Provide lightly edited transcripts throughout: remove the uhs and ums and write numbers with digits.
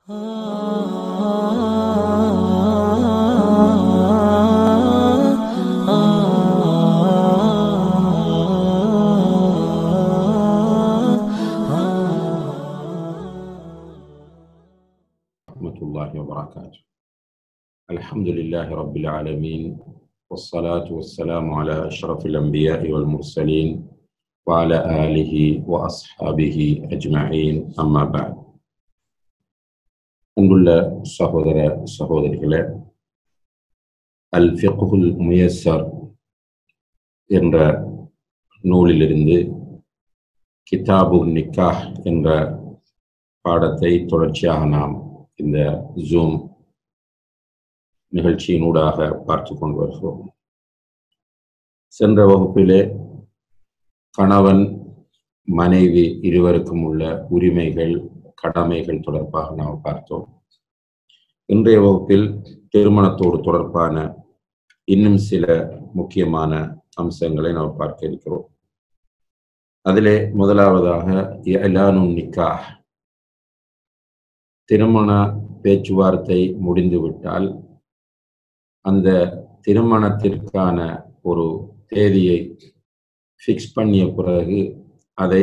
warahmatullahi wabarakatuh. Alhamdulillahi rabbil alamin. Wassalatu wassalamu ala ashrafil anbiya'i wal mursalin wa ala alihi wa ashabihi ajma'in. Amma ba'd. அன்புள்ள சகோதர சகோதரிகளே, அல் ஃபிக்ஹுல் முயஸ்ஸர் என்ற நூலிலிருந்து கிதாபு நிக்காஹ் என்ற பாடத்தை தொடர்ச்சியாக நாம் இந்த ஜூம் நிகழ்ச்சியினூடாக பார்த்து கொண்டு வருகிறோம். சென்ற வகுப்பிலே கணவன் மனைவி இருவருக்கும் உள்ள உரிமைகள் கடமைகள் தொடர்பாக நாம் பார்த்தோம். இன்றைய வகுப்பில் திருமணத்தோடு தொடர்பான இன்னும் சில முக்கியமான அம்சங்களை நாம் பார்க்க இருக்கிறோம். அதிலே முதலாவதாக இஅலானுன் நிக்காஹ், திருமண பேச்சுவார்த்தை முடிந்துவிட்டால் அந்த திருமணத்திற்கான ஒரு தேதியை ஃபிக்ஸ் பண்ணிய பிறகு அதை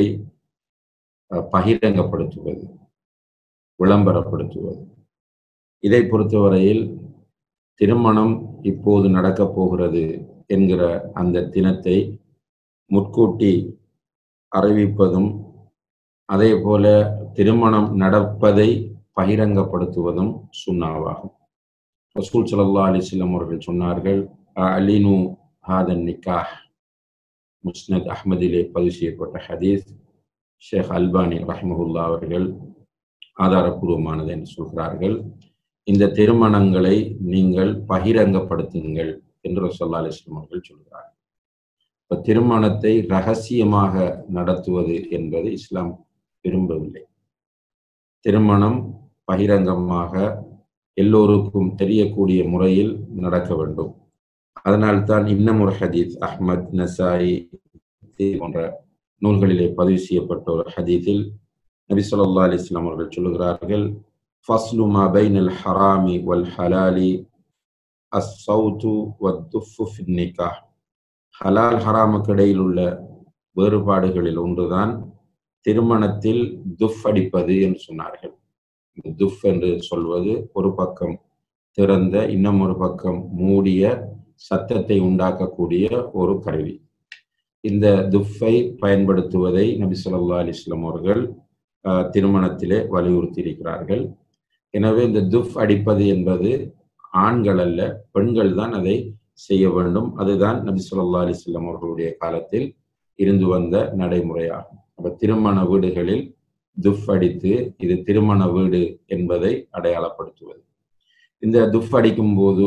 பகிரங்கப்படுத்துவது, விளம்பரப்படுத்துவது. இதை பொறுத்தவரையில் திருமணம் இப்போது நடக்கப் போகிறது என்கிற அந்த தினத்தை முன்கூட்டி அறிவிப்பதும், அதே போல திருமணம் நடப்பதை பகிரங்கப்படுத்துவதும் சுன்னாவாகும். ரசூல் ஸல்லல்லாஹு அலைஹி வஸல்லம் அவர்கள் சொன்னார்கள், அலினு ஹாதன் நிக்காஹ். முஸ்னத் அஹ்மதிலே பதிவு செய்யப்பட்ட ஹதீஸ். ஷேக் அல்பானி ரஹ்மஹுல்லா அவர்கள் ஆதாரபூர்வமானது என்று சொல்கிறார்கள். இந்த திருமணங்களை நீங்கள் பகிரங்கப்படுத்துங்கள் என்று ரசூலுல்லாஹி அலைஹி வஸல்லம் அவர்கள் சொல்கிறார்கள். இப்ப திருமணத்தை ரகசியமாக நடத்துவது என்பது இஸ்லாம் விரும்பவில்லை. திருமணம் பகிரங்கமாக எல்லோருக்கும் தெரியக்கூடிய முறையில் நடக்க வேண்டும். அதனால்தான் இன்னும் ஒரு ஹதீஸ், அஹ்மத், நசாயி போன்ற நூல்களிலே பதிவு செய்யப்பட்ட ஒரு ஹதீஸில் நபி ஸல்லல்லாஹு அலைஹி வஸல்லம் அவர்கள் சொல்கிறார்கள், ஃபஸ்லு மா பைனல் ஹராமி வல் ஹலாலி அஸ்ஸௌது வத்துஃபு ஃபின் நிக்காஹ். ஹலால் ஹராமுக்கு இடையில் உள்ள வேறுபாடுகளில் ஒன்றுதான் திருமணத்தில் துஃப் அடிப்பது என்று சொன்னார்கள். துஃப் என்று சொல்வது ஒரு பக்கம் திறந்த இன்னும் ஒரு பக்கம் மூடிய சத்தத்தை உண்டாக்கக்கூடிய ஒரு கருவி. இந்த துஃப்பை பயன்படுத்துவதை நபி ஸல்லல்லாஹு அலைஹி வஸல்லம் அவர்கள் திருமணத்திலே வலியுறுத்தி இருக்கிறார்கள். எனவே இந்த துஃப் அடிப்பது என்பது ஆண்கள் அல்ல, பெண்கள் தான் அதை செய்ய வேண்டும். அதுதான் நபி ஸல்லல்லாஹு அலைஹி வஸல்லம் அவர்களுடைய காலத்தில் இருந்து வந்த நடைமுறையாகும். அப்ப திருமண வீடுகளில் துஃப் அடித்து இது திருமண வீடு என்பதை அடையாளப்படுத்துவது. இந்த துஃப் அடிக்கும் போது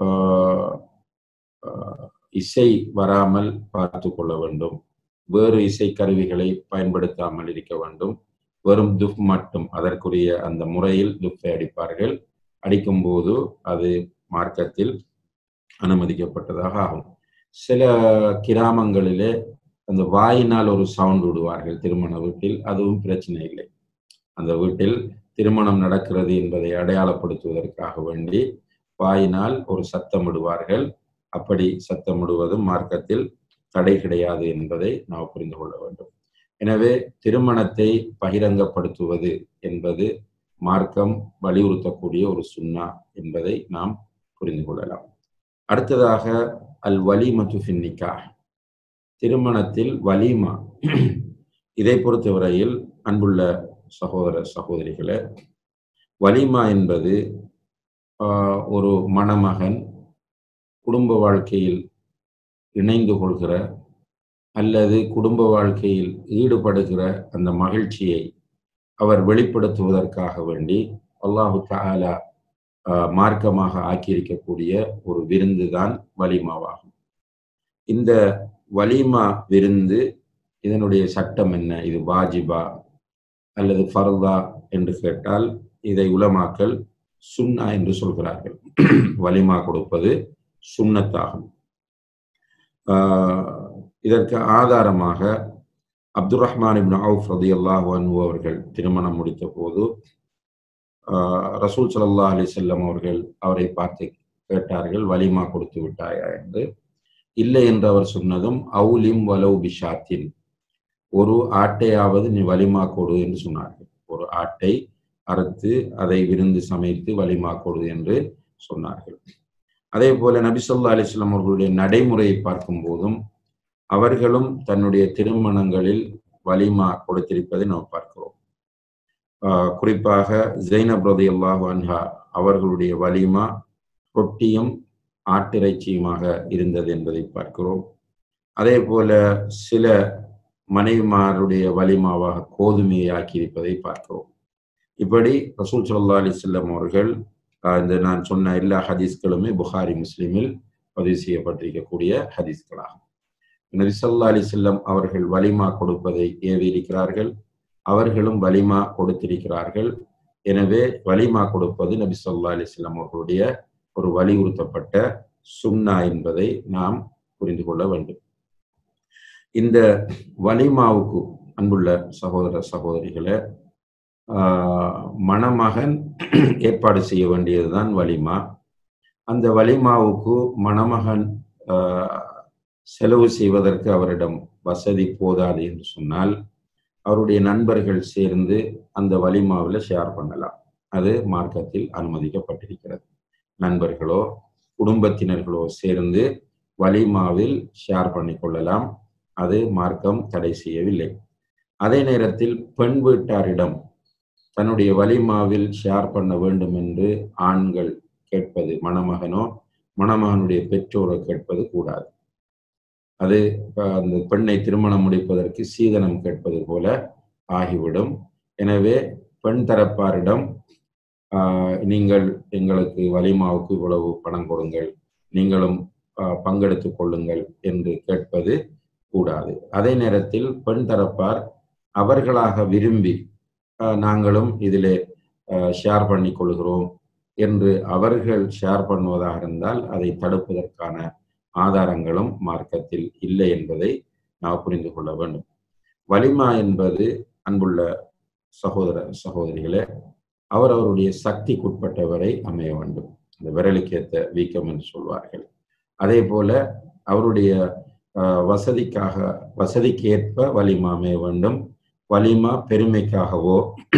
இசை வராமல் பார்த்து கொள்ள வேண்டும். வேறு இசை கருவிகளை பயன்படுத்தாமல் இருக்க வேண்டும். வெறும் துஃப் மட்டும், அதற்குரிய அந்த முறையில் துஃப்பை அடிப்பார்கள். அடிக்கும் போது அது மார்க்கத்தில் அனுமதிக்கப்பட்டதாக ஆகும். சில கிராமங்களிலே அந்த வாயினால் ஒரு சவுண்ட் விடுவார்கள் திருமண வீட்டில், அதுவும் பிரச்சனை இல்லை. அந்த வீட்டில் திருமணம் நடக்கிறது என்பதை அடையாளப்படுத்துவதற்காக வேண்டி வாயினால் ஒரு சத்தம் விடுவார்கள். அப்படி சத்தமிடுவதும் மார்க்கத்தில் தடை கிடையாது என்பதை நாம் புரிந்து கொள்ள வேண்டும். எனவே திருமணத்தை பகிரங்கப்படுத்துவது என்பது மார்க்கம் வலியுறுத்தக்கூடிய ஒரு சுன்னா என்பதை நாம் புரிந்து கொள்ளலாம். அடுத்ததாக அல் வலீமத்து ஃபின் நிக்காஹ், திருமணத்தில் வலீமா. இதை பொறுத்தவரையில் அன்புள்ள சகோதர சகோதரிகளே, வலீமா என்பது ஒரு மணமகன் குடும்ப வாழ்க்கையில் இணைந்து கொள்கிற அல்லது குடும்ப வாழ்க்கையில் ஈடுபடுகிற அந்த மகிழ்ச்சியை அவர் வெளிப்படுத்துவதற்காக வேண்டி அல்லாஹு தஆலா மார்க்கமாக ஆக்கியிருக்கக்கூடிய ஒரு விருந்து தான் வலீமாவாகும். இந்த வலீமா விருந்து, இதனுடைய சட்டம் என்ன? இது வாஜிபா அல்லது ஃபர்தா என்று கேட்டால் இதை உலமாக்கள் சுன்னா என்று சொல்கிறார்கள். வலிமா கொடுப்பது சுன்னத்தாகும். இதற்கு ஆதாரமாக அப்துர் ரஹ்மான் இப்னு அவுஃப் ரலியல்லாஹு அன்ஹு அவர்கள் திருமணம் முடித்த போது ரசூல் ஸல்லல்லாஹு அலைஹி வஸல்லம் அவர்கள் அவரை பார்த்து கேட்டார்கள், வலிமா கொடுத்து விட்டாயா என்று. இல்லை என்று அவர் சொன்னதும், அவுலிம் வலவு பிஷாத்தின், ஒரு ஆட்டையாவது நீ வலிமா கொடு என்று சொன்னார்கள். ஒரு ஆட்டை அறுத்து அதை விருந்து சமைத்து வலிமா கொடு என்று சொன்னார்கள். அதே போல நபி ஸல்லல்லாஹு அலைஹி வஸல்லம் அவர்களுடைய நடைமுறையை பார்க்கும் போதும் அவர்களும் தன்னுடைய திருமணங்களில் வலிமா கொடுத்திருப்பதை நாம் பார்க்கிறோம். குறிப்பாக ஸைனப் ரலியல்லாஹு அன்ஹா அவர்களுடைய வலிமா ரொட்டியும் ஆட்டிறைச்சியுமாக இருந்தது என்பதை பார்க்கிறோம். அதே போல சில மனைவிமாருடைய வலிமாவாக கோதுமையை ஆக்கியிருப்பதை பார்க்கிறோம். இப்படி ரசூல் ஸல்லல்லாஹு அலைஹி வஸல்லம் அவர்கள் இந்த நான் சொன்ன எல்லா ஹதீஸ்களுமே புகாரி முஸ்லிமில் பதிவு செய்யப்பட்டிருக்கக்கூடிய ஹதீஸ்களாகும். நபி ஸல்லல்லாஹு அலைஹி வஸல்லம் அவர்கள் வலிமா கொடுப்பதை ஏவியிருக்கிறார்கள், அவர்களும் வலிமா கொடுத்திருக்கிறார்கள். எனவே வலிமா கொடுப்பது நபி ஸல்லல்லாஹு அலைஹி வஸல்லம் அவர்களுடைய ஒரு வலியுறுத்தப்பட்ட சுன்னா என்பதை நாம் புரிந்து கொள்ள வேண்டும். இந்த வலிமாவுக்கு அன்புள்ள சகோதர சகோதரிகளை மணமகன் ஏற்பாடு செய்ய வேண்டியதுதான் வலிமா. அந்த வலிமாவுக்கு மணமகன் செலவு செய்வதற்கு அவரிடம் வசதி போதாது என்று சொன்னால் அவருடைய நண்பர்கள் சேர்ந்து அந்த வலிமாவில் ஷேர் பண்ணலாம். அது மார்க்கத்தில் அனுமதிக்கப்பட்டிருக்கிறது. நண்பர்களோ குடும்பத்தினர்களோ சேர்ந்து வலிமாவில் ஷேர் பண்ணிக்கொள்ளலாம். அது மார்க்கம் தடை செய்யவில்லை. அதே நேரத்தில் பெண் வீட்டாரிடம் தன்னுடைய வலிமாவில் ஷேர் பண்ண வேண்டும் என்று ஆண்கள் கேட்பது, மணமகனோ மணமகனுடைய பெற்றோரோ கேட்பது கூடாது. அது அந்த பெண்ணை திருமணம் முடிப்பதற்கு சீதனம் கேட்பது போல ஆகிவிடும். எனவே பெண் தரப்பாரிடம் நீங்கள் எங்களுக்கு வலிமாவுக்கு இவ்வளவு பணம் கொடுங்கள், நீங்களும் பங்கெடுத்துக் கொள்ளுங்கள் என்று கேட்பது கூடாது. அதே நேரத்தில் பெண் தரப்பார் அவர்களாக விரும்பி நாங்களும் இதிலே ஷேர் பண்ணி கொள்கிறோம் என்று அவர்கள் ஷேர் பண்ணுவதாக இருந்தால் அதை தடுப்பதற்கான ஆதாரங்களும் மார்க்கத்தில் இல்லை என்பதை நாம் புரிந்து கொள்ள வேண்டும். வலிமா என்பது அன்புள்ள சகோதர சகோதரிகளே அவருடைய சக்திக்குட்பட்டவரை அமைய வேண்டும். அந்த விரலுக்கேற்ற வீக்கம் என்று சொல்வார்கள். அதே போல அவருடைய வசதிக்கு ஏற்ப வலிமா அமைய வேண்டும். வலிமா பெருமைக்காகவோ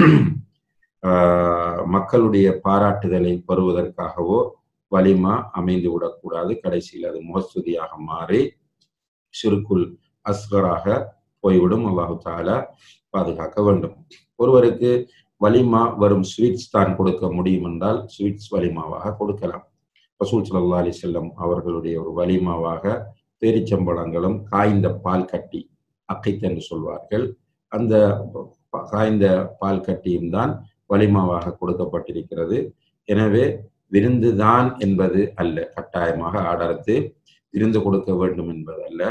மக்களுடைய பாராட்டுதலை பெறுவதற்காகவோ வலிமா அமைந்து விடக்கூடாது. கடைசியில் அது முகஸ்துதியாக மாறி ஷிர்குல் அஸ்கராக போய்விடும். அல்லாஹு தஆலா பாதுகாக்க வேண்டும். ஒருவருக்கு வலிமா வரும் ஸ்வீட்ஸ் தான் கொடுக்க முடியும் என்றால் ஸ்வீட்ஸ் வலிமாவாக கொடுக்கலாம். ரசூல் ஸல்லல்லாஹு அலைஹி வஸல்லம் அவர்களுடைய ஒரு வலிமாவாக பேரிச்சம்பழங்களும் காய்ந்த பால் கட்டி அக்கைத் என்று சொல்வார்கள், அந்த காய்ந்த பால் கட்டியும் தான் வலிமாவாக கொடுக்கப்பட்டிருக்கிறது. எனவே விருந்துதான் என்பது அல்ல, கட்டாயமாக ஆடரத்து விருந்து கொடுக்க வேண்டும் என்பது அல்ல.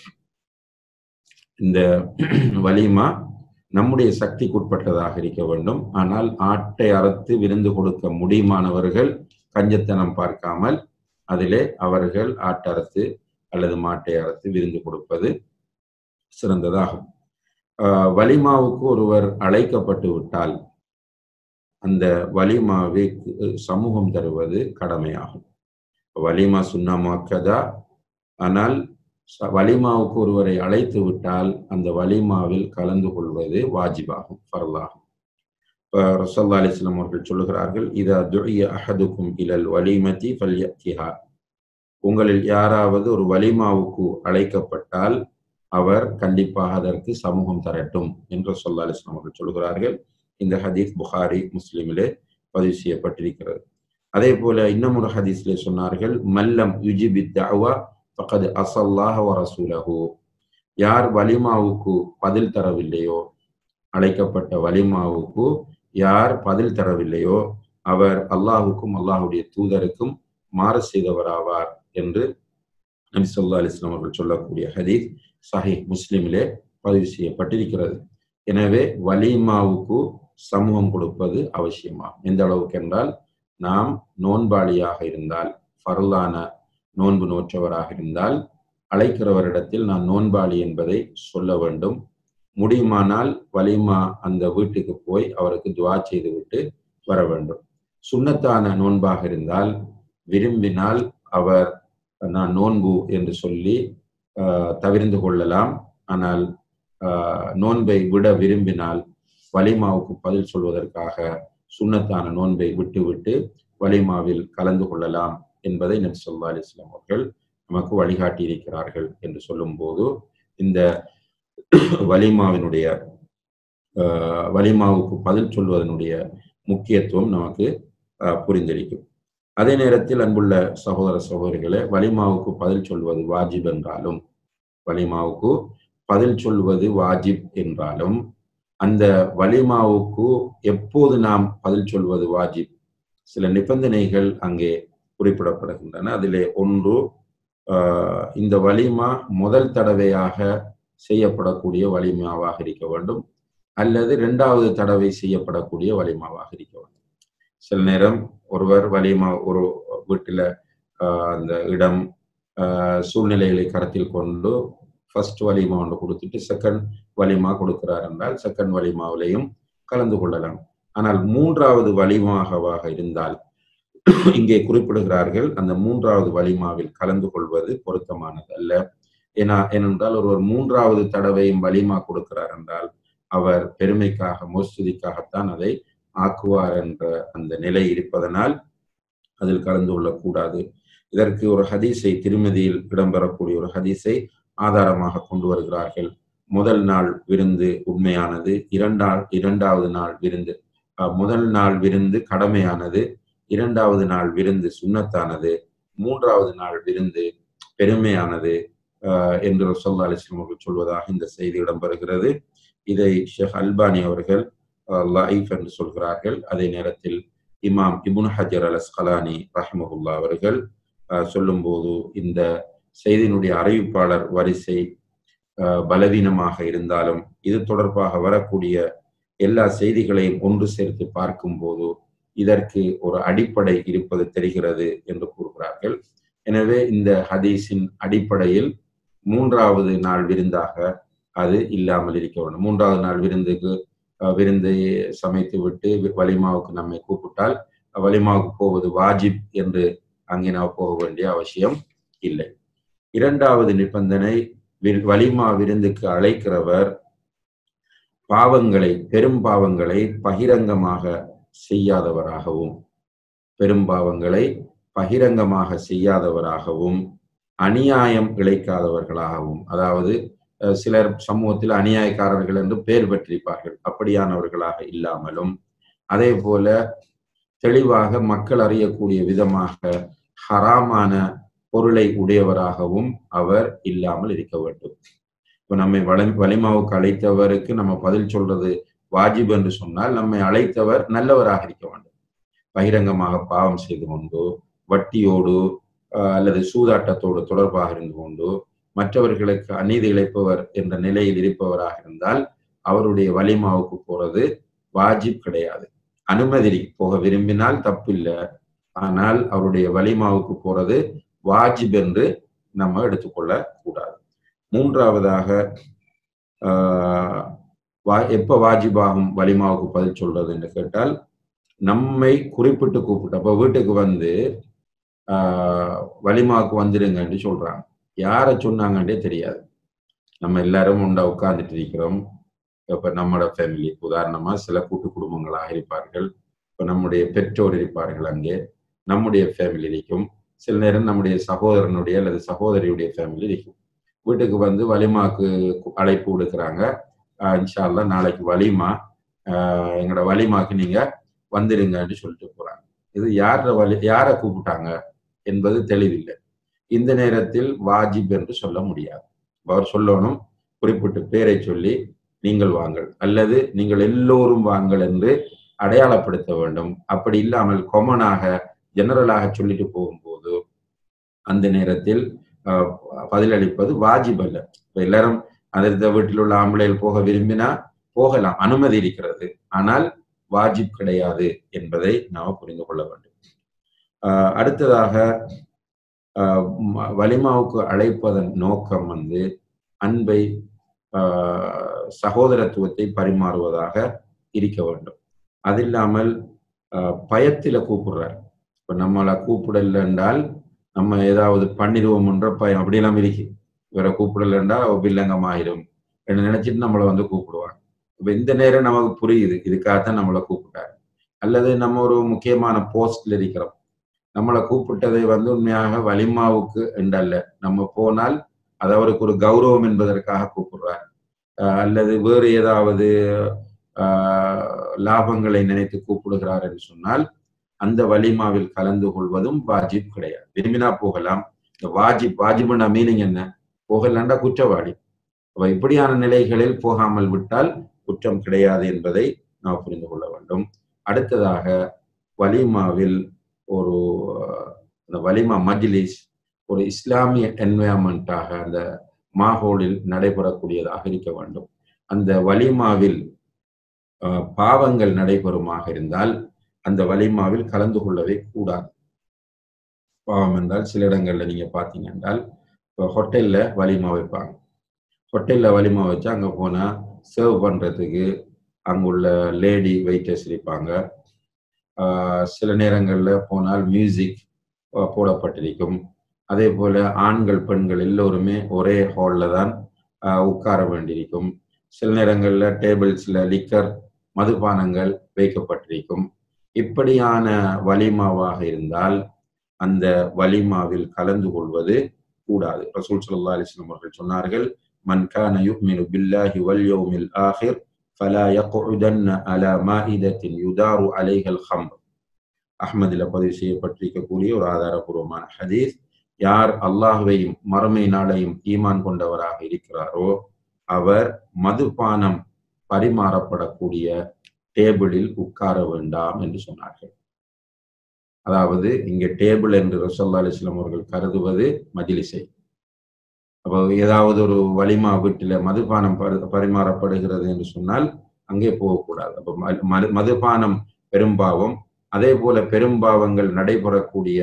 இந்த வலிமா நம்முடைய சக்திக்குட்பட்டதாக இருக்க வேண்டும். ஆனால் ஆட்டை அறுத்து விருந்து கொடுக்க முடியுமானவர்கள் கஞ்சத்தனம் பார்க்காமல் அதிலே அவர்கள் ஆட்டறுத்து அல்லது மாட்டை அறுத்து விருந்து கொடுப்பது சிறந்ததாகும். வலிமாவுக்கு ஒருவர் அழைக்கப்பட்டு விட்டால் அந்த வலிமாவுக்கு சமூகம் தருவது கடமையாகும். வலிமா சுன்னா முஅக்கதா, ஆனால் வலிமாவுக்கு ஒருவரை அழைத்து விட்டால் அந்த வலிமாவில் கலந்து கொள்வது வாஜிபாகும், ஃபர்லாகும். ரசூலுல்லாஹி அலைஹி வஸல்லம் அவர்கள் சொல்லுகிறார்கள், இதா துஇய அஹதுக்கும் இலல் வலிமதி ஃபல்யத்திஹா, உங்களில் யாராவது ஒரு வலிமாவுக்கு அழைக்கப்பட்டால் அவர் கண்டிப்பாக அதற்கு சமூகம் தரட்டும் என்று ரசூலுல்லாஹி அலைஹி வஸல்லம் அவர்கள் சொல்லுகிறார்கள். இந்த ஹதீஸ் புகாரி முஸ்லிமிலே பதிவு செய்யப்பட்டிருக்கிறது. அதே போல இன்னும் ஒரு ஹதீஸ்லே சொன்னார்கள், மல்லம் யுஜிபி தஅவா ஃபகத் அஸல்லாஹ வ ரசூலஹு, யார் வலிமாவுக்கு பதில் தரவில்லையோ, அழைக்கப்பட்ட வலிமாவுக்கு யார் பதில் தரவில்லையோ அவர் அல்லாஹுக்கும் அல்லாஹுடைய தூதருக்கும் மாறு செய்தவராவார் என்று நபி ஸல்லல்லாஹு அலைஹி வஸல்லம் அவர்கள் சொல்லக்கூடிய ஹதீஸ் சஹீஹ் முஸ்லிமிலே பதிவு செய்யப்பட்டிருக்கிறது. எனவே வலிமாவுக்கு சமூகம் கொடுப்பது அவசியமாகும். எந்த அளவுக்கு என்றால், நாம் நோன்பாளியாக இருந்தால், ஃபர்லான நோன்பு நோற்றவராக இருந்தால் அழைக்கிறவரிடத்தில் நான் நோன்பாளி என்பதை சொல்ல வேண்டும். முடியுமானால் வலிமா அந்த வீட்டுக்கு போய் அவருக்கு துஆ செய்துவிட்டு வர வேண்டும். சுன்னத்தான நோன்பாக இருந்தால் விரும்பினால் அவர் நான் நோன்பு என்று சொல்லி தவிர்ந்து கொள்ளலாம். ஆனால் நோன்பை விட விரும்பினால் வலிமாவுக்கு பதில் சொல்வதற்காக சுன்னத்தான நோன்பை விட்டுவிட்டு வலிமாவில் கலந்து கொள்ளலாம் என்பதை நபி ஸல்லல்லாஹு அலைஹி வஸல்லம் அவர்கள் நமக்கு வழிகாட்டி இருக்கிறார்கள் என்று சொல்லும் போது இந்த வலிமாவினுடைய வலிமாவுக்கு பதில் சொல்வதனுடைய முக்கியத்துவம் நமக்கு புரிந்திருக்கும். அதே நேரத்தில் அன்புள்ள சகோதர சகோதரிகளே, வலிமாவுக்கு பதில் சொல்வது வாஜிப் என்றாலும் வலிமாவுக்கு பதில் சொல்வது வாஜிப் என்றாலும் அந்த வலிமாவுக்கு எப்போது நாம் பதில் சொல்வது வாஜிப், சில நிபந்தனைகள் அங்கே குறிப்பிடப்படுகின்றன. அதிலே ஒன்று, இந்த வலிமா முதல் தடவையாக செய்யப்படக்கூடிய வலிமாவாக இருக்க வேண்டும், அல்லது இரண்டாவது தடவை செய்யப்படக்கூடிய வலிமாவாக இருக்க வேண்டும். சில நேரம் ஒருவர் வலிமா ஒரு வீட்டில் அந்த இடம் சூழ்நிலைகளை கருத்தில் கொண்டு ஃபர்ஸ்ட் வலிமா ஒன்று கொடுத்துட்டு செகண்ட் வலிமா கொடுக்கிறார் என்றால் செகண்ட் வலிமாவிலையும் கலந்து கொள்ளலாம். ஆனால் மூன்றாவது வலிமாவாக இருந்தால் இங்கே குறிப்பிடுகிறார்கள் அந்த மூன்றாவது வலிமாவில் கலந்து கொள்வது பொருத்தமானது அல்ல. ஏனென்றால் ஒருவர் மூன்றாவது தடவையும் வலிமா கொடுக்கிறார் என்றால் அவர் பெருமைக்காக மோஸ்துதிக்காகத்தான் அதை ஆக்குவார் என்ற அந்த நிலை இருப்பதனால் அதில் கலந்து கொள்ளக்கூடாது. இதற்கு ஒரு ஹதீஸை திருமதியில் இடம்பெறக்கூடிய ஒரு ஹதீஸை ஆதாரமாக கொண்டு வருகிறார்கள். முதல் நாள் விருந்து உண்மையானது, இரண்டாவது நாள் விருந்து முதல் நாள் விருந்து கடமையானது, இரண்டாவது நாள் விருந்து சுன்னத்தானது, மூன்றாவது நாள் விருந்து பெருமையானது என்று ரசூலுல்லாஹி அலைஹி வஸல்லம் அவர்கள் சொல்வதாக இந்த செய்தி இடம்பெறுகிறது. இதை ஷேக் அல்பானி அவர்கள் லைஃப் என்று சொல்கிறார்கள். அதே நேரத்தில் இமாம் இப்னு ஹஜர் அல் அஸ்கலானி ரஹ்மஹுல்லாஹ் அவர்கள் சொல்லும் போது இந்த செய்தியினுடைய அறிவிப்பாளர் வரிசை பலவீனமாக இருந்தாலும் இது தொடர்பாக வரக்கூடிய எல்லா செய்திகளையும் ஒன்று சேர்த்து பார்க்கும் போது இதற்கு ஒரு அடிப்படை இருப்பது தெரிகிறது என்று கூறுகிறார்கள். எனவே இந்த ஹதீஸின் அடிப்படையில் மூன்றாவது நாள் விருந்தாக அது இல்லாமல் இருக்க வேண்டும். மூன்றாவது நாள் விருந்தை சமைத்து விட்டு வலிமாவுக்கு நம்மை கூப்பிட்டால் வலிமாவுக்கு போவது வாஜிப் என்று அங்கே நாம் போக வேண்டிய அவசியம் இல்லை. இரண்டாவது நிபந்தனை, வலிமா விருந்துக்கு அழைக்கிறவர் பாவங்களை பெரும் பாவங்களை பகிரங்கமாக செய்யாதவராகவும் அநியாயம் இழைக்காதவர்களாகவும், அதாவது சிலர் சமூகத்தில் அநியாயக்காரர்கள் என்று பெயர் பெற்றிருப்பார்கள், அப்படியானவர்களாக இல்லாமலும் அதே போல தெளிவாக மக்கள் அறியக்கூடிய விதமாக ஹராமான பொருளை உடையவராகவும் அவர் இல்லாமல் இருக்க வேண்டும். இப்ப நம்மை வலிமாவுக்கு அழைத்தவருக்கு நம்ம பதில் சொல்றது வாஜிப் என்று சொன்னால் நம்மை அழைத்தவர் நல்லவராக இருக்க வேண்டும். பகிரங்கமாக பாவம் செய்து கொண்டு வட்டியோடு அல்லது சூதாட்டத்தோடு தொடர்பாக இருந்து கொண்டு மற்றவர்களுக்கு அநீதி இழைப்பவர் என்ற நிலையில் இருப்பவராக இருந்தால் அவருடைய வலிமாவுக்கு போறது வாஜிப் கிடையாது. அனுமதி போக விரும்பினால் தப்பில்லை, ஆனால் அவருடைய வலிமாவுக்கு போறது வாஜிப் என்று நம்ம எடுத்துக்கொள்ள கூடாது. மூன்றாவதாக எப்ப வாஜிபாகும் வலிமாவுக்கு பதில் சொல்றது என்று கேட்டால், நம்மை குறிப்பிட்டு கூப்பிட்டு, அப்ப வீட்டுக்கு வந்து வலிமாவுக்கு வந்துடுங்க என்று சொல்றாங்க, யாரை சொன்னாங்கன்றே தெரியாது. நம்ம எல்லாரும் உண்டா உட்கார்ந்துட்டு இருக்கிறோம். இப்ப நம்மளோட ஃபேமிலி உதாரணமா சில கூட்டு குடும்பங்களாக இருப்பார்கள். இப்ப நம்முடைய பெற்றோர் இருப்பார்கள், அங்கே நம்முடைய ஃபேமிலி இருக்கும். சில நேரம் நம்முடைய சகோதரனுடைய அல்லது சகோதரியுடைய ஃபேமிலி இருக்கும். வீட்டுக்கு வந்து வலிமாக்கு அழைப்பு விடுக்கிறாங்க, இன்ஷா அல்லாஹ் நாளைக்கு வலிமா, எங்களோட வலிமாக்கு நீங்க வந்துடுங்கன்னு சொல்லிட்டு போறாங்க. இது யாரை கூப்பிட்டாங்க என்பது தெளிவில்லை. இந்த நேரத்தில் வாஜிப் என்று சொல்ல முடியாது. அவர் சொல்லணும், குறிப்பிட்ட பேரை சொல்லி நீங்கள் வாங்கள் அல்லது நீங்கள் எல்லோரும் வாங்கள் என்று அடையாளப்படுத்த வேண்டும். அப்படி இல்லாமல் கொமனாக ஜெனரலாக சொல்லிட்டு போகும்போது அந்த நேரத்தில் பதிலளிப்பது வாஜிப் அல்ல. எல்லாரும் அந்த வீட்டில் உள்ள ஆம்பளையில் போக விரும்பினா போகலாம், அனுமதி இருக்கிறது, ஆனால் வாஜிப் கிடையாது என்பதை நாம் புரிந்து கொள்ள வேண்டும். அடுத்ததாக வலிமாவுக்கு அழைப்பதன் நோக்கம் வந்து அன்பை சகோதரத்துவத்தை பரிமாறுவதாக இருக்க வேண்டும். அது இல்லாமல் பயத்தில் கூப்பிடுறார். இப்போ நம்மளை கூப்பிடல என்றால் நம்ம ஏதாவது பண்ணிடுவோம்ன்ற பயம் அப்படியெல்லாம் இருக்கு. இவரை கூப்பிடல என்றால் வில்லங்கமாயிரும் என்று நினைச்சிட்டு நம்மளை வந்து கூப்பிடுவாங்க. இப்போ இந்த நேரம் நமக்கு புரியுது, இதுக்காகத்தான் நம்மளை கூப்பிட்டாரு. அல்லது நம்ம ஒரு முக்கியமான போஸ்ட்ல இருக்கிறோம், நம்மளை கூப்பிட்டதை வந்து உண்மையாக வலிமாவுக்கு என்றல்ல, நம்ம போனால் அது அவருக்கு ஒரு கௌரவம் என்பதற்காக கூப்பிடுறார், அல்லது வேறு ஏதாவது லாபங்களை நினைத்து கூப்பிடுகிறார் என்று சொன்னால் அந்த வலிமாவில் கலந்து கொள்வதும் வாஜிப் கிடையாது. விரும்பினா போகலாம். இந்த வாஜிப்னா மீனிங் என்ன? போகலாண்டா குற்றவாளி. அப்ப இப்படியான நிலைகளில் போகாமல் விட்டால் குற்றம் கிடையாது என்பதை நாம் புரிந்து கொள்ள வேண்டும். அடுத்ததாக வலிமாவில் ஒரு அந்த வலிமா மஜ்லிஸ் ஒரு இஸ்லாமிய என்வயர்மெண்டாக அந்த மாஹோலில் நடைபெறக்கூடியதாக இருக்க வேண்டும். அந்த வலிமாவில் பாவங்கள் நடைபெறுமாக இருந்தால் அந்த வலிமாவில் கலந்து கொள்ளவே கூடாது. பாவம் என்றால் சில இடங்கள்ல நீங்க பாத்தீங்க என்றால் இப்போ ஹோட்டல்ல வலிமா வைப்பாங்க. ஹோட்டல்ல வலிமா வச்சா அங்க போனா சர்வ் பண்றதுக்கு அங்குள்ள லேடி வெயிட்டர்ஸ் இருப்பாங்க. சில நேரங்கள்ல போனால் மியூசிக் போடப்பட்டிருக்கும். அதே போல ஆண்கள் பெண்கள் எல்லோருமே ஒரே ஹால்ல தான் உட்கார வேண்டியிருக்கும். சில நேரங்கள்ல டேபிள்ஸ்ல லிக்கர் மதுபானங்கள் வைக்கப்பட்டிருக்கும். இப்படியான வலிமாவாக இருந்தால் அந்த வலிமாவில் கலந்து கொள்வது கூடாது. ரசூல் ஸல்லல்லாஹு அலைஹி வஸல்லம் அவர்கள் சொன்னார்கள், மன் கான யுமினு பில்லாஹி வல் யௌமில் ஆகிர் ஃபலா யக்உதன்ன அலா மாஇதத்தின் யுதாரு அலைஹல் ஹம்ர். அஹ்மதில் பதிவு செய்யப்பட்டிருக்கக்கூடிய ஒரு ஆதாரபூர்வமான ஹதீஸ். யார் அல்லாஹ்வையும் மறுமை நாளையும் ஈமான் கொண்டவராக இருக்கிறாரோ அவர் மதுபானம் பரிமாறப்படக்கூடிய டேபிளில் உட்கார வேண்டாம் என்று சொன்னார்கள். அதாவது இங்க டேபிள் என்று ரசூலுல்லாஹி அலைஹி வஸல்லம் அவர்கள் கருதுவது மஜ்லிஸை. அப்போ ஏதாவது ஒரு வலிமா வீட்டில மதுபானம் பரிமாறப்படுகிறது என்று சொன்னால் அங்கே போகக்கூடாது. அப்போ மதுபானம் பெரும்பாவம். அதே போல பெரும்பாவங்கள் நடைபெறக்கூடிய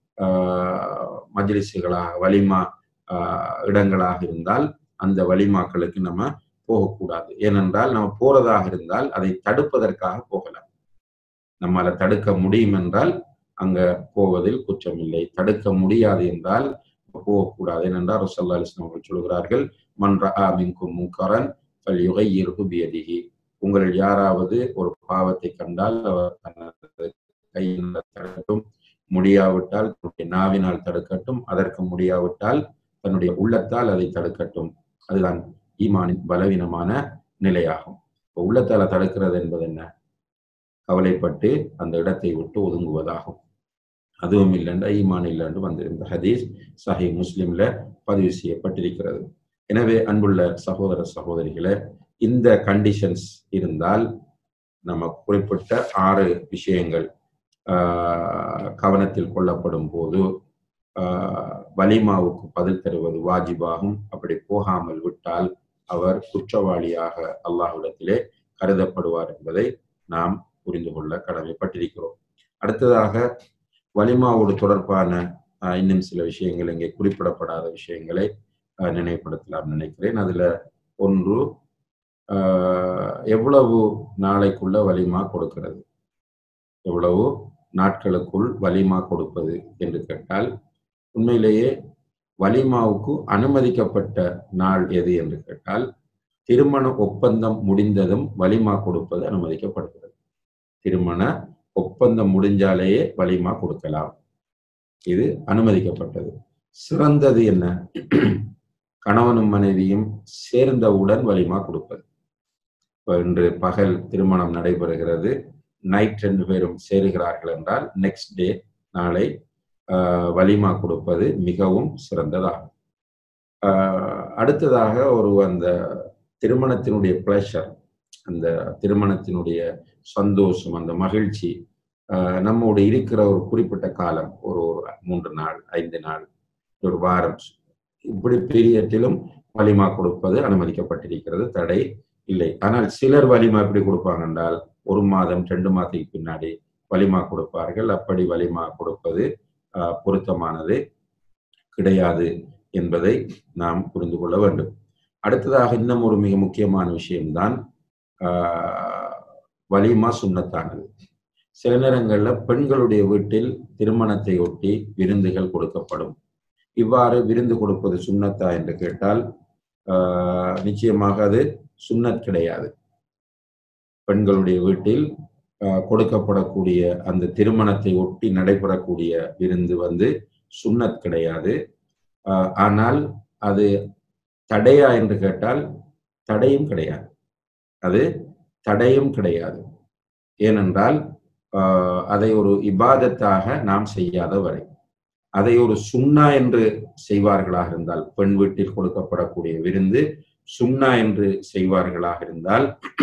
மஜ்லிஸுகளாக வலிமா இடங்களாக இருந்தால் அந்த வலிமாக்களுக்கு நம்ம போகக்கூடாது. ஏனென்றால் நம்ம போறதாக இருந்தால் அதை தடுப்பதற்காக போகலாம். நம்மால தடுக்க முடியும் என்றால் அங்க போவதில் குற்றம் இல்லை. தடுக்க முடியாது என்றால் போகக்கூடாது. ஏனென்றால் ரசூலுல்லாஹி அலைஹி வஸல்லம் அவர்கள் சொல்கிறார்கள், மன் ரஆ மின்கும் முன்கரன் ஃபல்யுகையிர்ஹு பியதிஹி. உங்களில் யாராவது ஒரு பாவத்தை கண்டால் அவர் தனது கையினால் தடுக்கட்டும், முடியாவிட்டால் தன்னுடைய நாவினால் தடுக்கட்டும், அதற்கு முடியாவிட்டால் தன்னுடைய உள்ளத்தால் அதை தடுக்கட்டும். அதுதான் ஈமானின் பலவீனமான நிலையாகும். உள்ளத்தால தடுக்கிறது என்பது என்ன? கவலைப்பட்டு அந்த இடத்தை விட்டு ஒதுங்குவதாகும். அதுவும் இல்லைன்ற ஈமான் இல்லைன்று வந்திருந்த ஹதீஸ் சஹீஹ் முஸ்லிம்ல பதிவு செய்யப்பட்டிருக்கிறது. எனவே அன்புள்ள சகோதர சகோதரிகளே, இந்த கண்டிஷன்ஸ் இருந்தால் நம்ம குறிப்பிட்ட 6 விஷயங்கள் கவனத்தில் கொள்ளப்படும் போது வலிமாவுக்கு பதில் தருவது வாஜிபாகும். அப்படி போகாமல் விட்டால் அவர் குற்றவாளியாக அல்லாஹ்விடத்திலே கருதப்படுவார் என்பதை நாம் புரிந்து கொள்ள கடமைப்பட்டிருக்கிறோம். அடுத்ததாக வலிமாவோடு தொடர்பான இன்னும் சில விஷயங்கள் இங்கே குறிப்பிடப்படாத விஷயங்களை நினைவுபடுத்தலாம் நினைக்கிறேன். அதுல ஒன்று, எவ்வளவு நாளைக்குள்ள வலிமா கொடுக்கிறது, எவ்வளவு நாட்களுக்குள் வலிமா கொடுப்பது என்று கேட்டால், உண்மையிலேயே வலிமாவுக்கு அனுமதிக்கப்பட்ட நாள் எது என்று கேட்டால், திருமண ஒப்பந்தம் முடிந்ததும் வலிமா கொடுப்பது அனுமதிக்கப்படுகிறது. திருமண ஒப்பந்தம் முடிஞ்சாலேயே வலிமா கொடுக்கலாம், இது அனுமதிக்கப்பட்டது. சிறந்தது என்ன? கணவனும் மனைவியும் சேர்ந்தவுடன் வலிமா கொடுப்பது. இன்று பகல் திருமணம் நடைபெறுகிறது, நைட் 2 பேரும் சேருகிறார்கள் என்றால் நெக்ஸ்ட் டே நாளை வலிமா கொடுப்பது மிகவும் சிறந்ததாகும். அடுத்ததாக அந்த திருமணத்தினுடைய பிளஷர், அந்த திருமணத்தினுடைய சந்தோஷம், அந்த மகிழ்ச்சி நம்மோடு இருக்கிற ஒரு குறிப்பிட்ட காலம், ஒரு 3 நாள் 5 நாள் ஒரு வாரம், இப்படி பீரியட்டிலும் வலிமா கொடுப்பது அனுமதிக்கப்பட்டிருக்கிறது, தடை இல்லை. ஆனால் சிலர் வலிமா எப்படி கொடுப்பாங்க என்றால் 1 மாதம் 2 மாதத்துக்கு பின்னாடி வலிமா கொடுப்பார்கள். அப்படி வலிமா கொடுப்பது பொருத்தமானது கிடையாது என்பதை நாம் புரிந்து கொள்ள வேண்டும். அடுத்ததாக இன்னும் ஒரு மிக முக்கியமான விஷயம்தான் வலிமா சுன்னத்தானது. சில நேரங்களில் பெண்களுடைய வீட்டில் திருமணத்தை ஒட்டி விருந்துகள் கொடுக்கப்படும். இவ்வாறு விருந்து கொடுப்பது சுன்னத்தா என்று கேட்டால் நிச்சயமாக அது சுன்னத் கிடையாது. பெண்களுடைய வீட்டில் கொடுக்கப்படக்கூடிய அந்த திருமணத்தை ஒட்டி நடைபெறக்கூடிய விருந்து சுன்னத் கிடையாது. ஆனால் அது தடையா என்று கேட்டால் தடையும் கிடையாது. அது தடையும் கிடையாது. ஏனென்றால் அதை ஒரு இபாதத்தாக நாம் செய்யாத வரை, அதை ஒரு சுன்னா என்று செய்வார்களாக இருந்தால், பெண் வீட்டில் கொடுக்கப்படக்கூடிய விருந்து சுன்னா என்று செய்வார்களாக இருந்தால்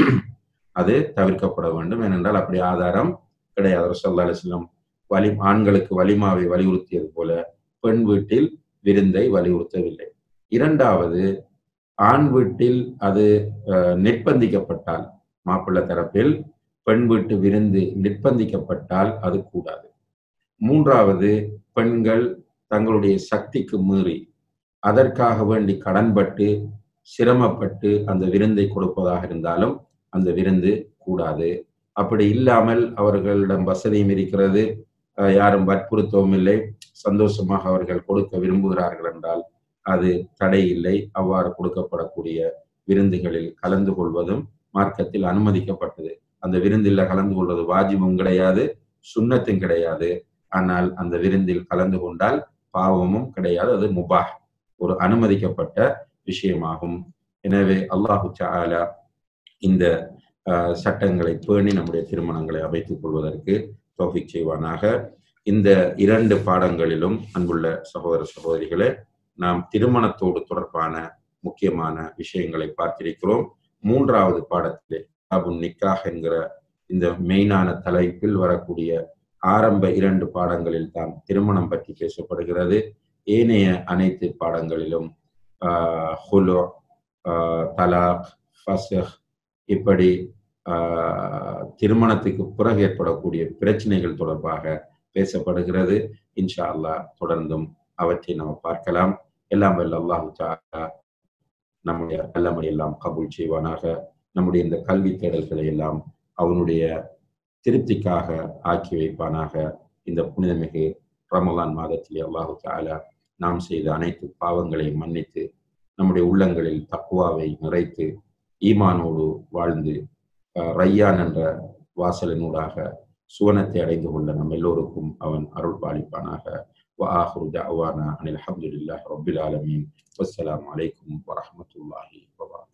அது தவிர்க்கப்பட வேண்டும். ஏனென்றால் அப்படி ஆதாரம் கிடையாது. ரசூலுல்லாஹி அலைஹி வஸல்லம் ஆண்களுக்கு வலிமாவை வலியுறுத்தியது போல பெண் வீட்டில் விருந்தை வலியுறுத்தவில்லை. இரண்டாவது, ஆண் வீட்டில் அது நிர்பந்திக்கப்பட்டால், மாப்பிள்ளை தரப்பில் பெண் வீட்டு விருந்து நிர்பந்திக்கப்பட்டால் அது கூடாது. மூன்றாவது, பெண்கள் தங்களுடைய சக்திக்கு மீறி அதற்காக வேண்டி கடன்பட்டு சிரமப்பட்டு அந்த விருந்தை கொடுப்பதாக இருந்தாலும் அந்த விருந்து கூடாது. அப்படி இல்லாமல் அவர்களிடம் வசதியும் இருக்கிறது, யாரும் வற்புறுத்தவும் இல்லை, சந்தோஷமாக அவர்கள் கொடுக்க விரும்புகிறார்கள் என்றால் அது தடை இல்லை. அவ்வாறு கொடுக்கப்படக்கூடிய விருந்துகளில் கலந்து கொள்வதும் மார்க்கத்தில் அனுமதிக்கப்பட்டது. அந்த விருந்தில் கலந்து கொள்வது வாஜிபும் கிடையாது, சுன்னத்தும் கிடையாது. ஆனால் அந்த விருந்தில் கலந்து கொண்டால் பாவமும் கிடையாது, அது முபாஹ், ஒரு அனுமதிக்கப்பட்ட விஷயமாகும். எனவே அல்லாஹு தஆலா இந்த சட்டங்களை பேணி நம்முடைய திருமணங்களை அமைத்துக் கொள்வதற்கு தௌஃபீக் செய்வானாக. இந்த 2 பாடங்களிலும் அன்புள்ள சகோதர சகோதரிகளே, நாம் திருமணத்தோடு தொடர்பான முக்கியமான விஷயங்களை பார்த்திருக்கிறோம். 3வது பாடத்திலே கிதாபுன் நிக்காஹ் என்கிற இந்த மெயினான தலைப்பில் வரக்கூடிய ஆரம்ப 2 பாடங்களில் தான் திருமணம் பற்றி பேசப்படுகிறது. ஏனைய அனைத்து பாடங்களிலும் ஹுலு, தலாக், ஃபஸ்ஹ், இப்படி திருமணத்துக்கு பிறகு ஏற்படக்கூடிய பிரச்சனைகள் தொடர்பாக பேசப்படுகிறது. இன்ஷா அல்லாஹ் தொடர்ந்தும் அவற்றை நாம் பார்க்கலாம். எல்லாம் வல்ல அல்லாஹ் தஆலா நம்முடைய நல்லமை எல்லாம் கபூல் செய்வானாக. நம்முடைய இந்த கல்வி தேடல்களை எல்லாம் அவனுடைய திருப்திக்காக ஆக்கி வைப்பானாக. இந்த புனிதமிகு ரமலான் மாதத்திலே அல்லாஹ் தஆலா நாம் செய்த அனைத்து பாவங்களையும் மன்னித்து நம்முடைய உள்ளங்களில் தக்வாவை நிறைத்து ஈமானோடு வாழ்ந்து ரையான் என்ற வாசலினூடாக சுவனத்தை அடைந்து கொள்ள நம் எல்லோருக்கும் அவன் அருள் பாலிப்பானாக. وآخر دعوانا أن الحمد لله رب العالمين والسلام عليكم ورحمة الله وبركاته.